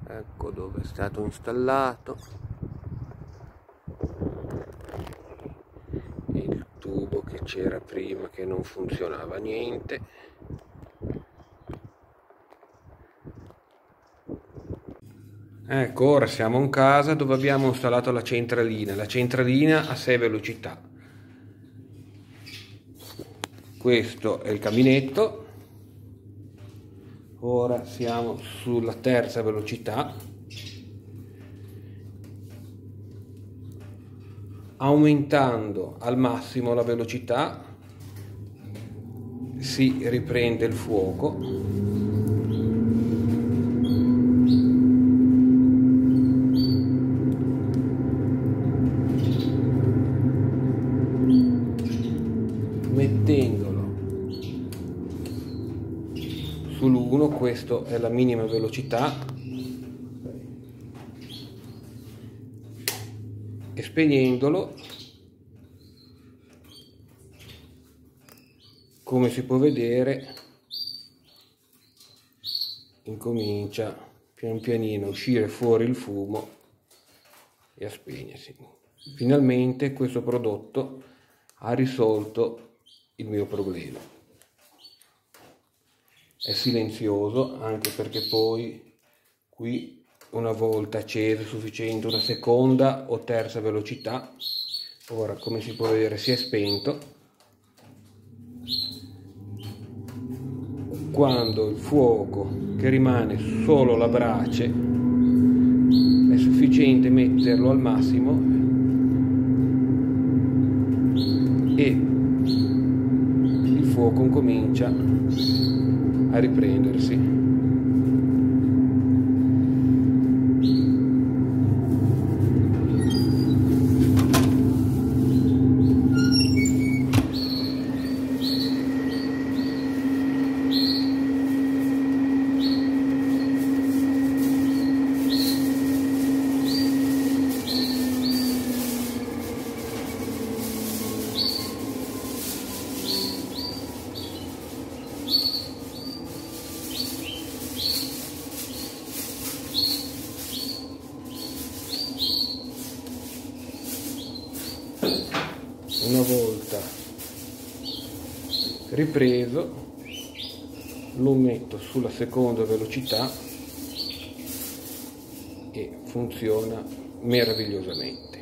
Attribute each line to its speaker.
Speaker 1: Ecco dove è stato installato il tubo che c'era prima, che non funzionava niente. Ecco, ora siamo in casa dove abbiamo installato la centralina a 6 velocità. Questo è il caminetto. Ora siamo sulla terza velocità. Aumentando al massimo la velocità si riprende il fuoco. Mettendolo sull'1, questo è la minima velocità, e spegnendolo, come si può vedere, incomincia pian pianino a uscire fuori il fumo e a spegnersi. Finalmente questo prodotto ha risolto il mio problema. È silenzioso, anche perché poi qui, una volta acceso, è sufficiente una seconda o terza velocità. Ora, come si può vedere, si è spento. Quando il fuoco, che rimane solo la brace, è sufficiente metterlo al massimo e il fuoco comincia a riprendersi. Una volta ripreso lo metto sulla seconda velocità e funziona meravigliosamente.